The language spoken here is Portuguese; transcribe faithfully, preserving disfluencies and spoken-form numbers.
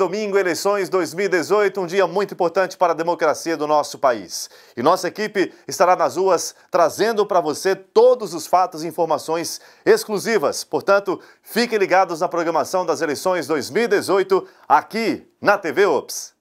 domingo, eleições dois mil e dezoito, um dia muito importante para a democracia do nosso país. E nossa equipe estará nas ruas trazendo para você todos os fatos e informações exclusivas. Portanto, fiquem ligados na programação das eleições dois mil e dezoito aqui na T V Ops.